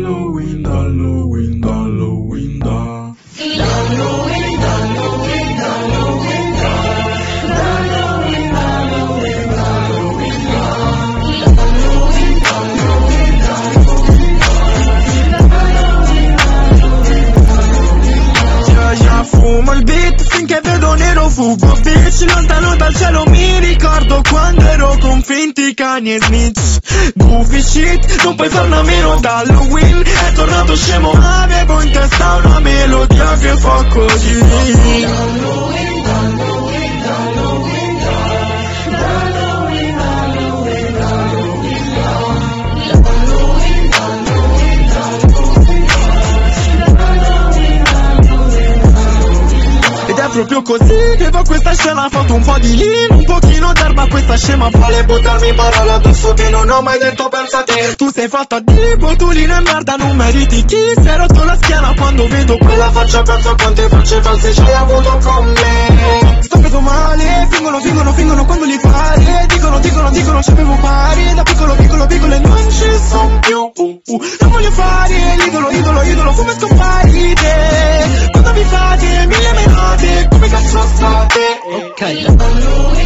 Halloween, Halloween, Halloween, fumo il beat finché vedo nero, fugo bitch, lontano dal cielo mi ricordo quando ero con finti cani e snitch. Goofy shit, non puoi farne a meno da Halloween, è tornato scemo, avevo in testa una melodia che fa così. Proprio così che va questa scena, ha fatto un po' di lean, un pochino d'erba, questa scema vuole buttarmi parole addosso che non ho mai detto, pensate. Tu sei fatta di botulino e merda, non meriti chi si è rotto la schiena. Quando vedo quella faccia penso a quante facce false ci hai avuto con me. Sto preso male, fingono quando li fare, dicono c'avevo pari, da piccolo e non ci sono più. Non voglio fare l'idolo, come scomparite quando vi fate mille menate, come cazzo state? Ok.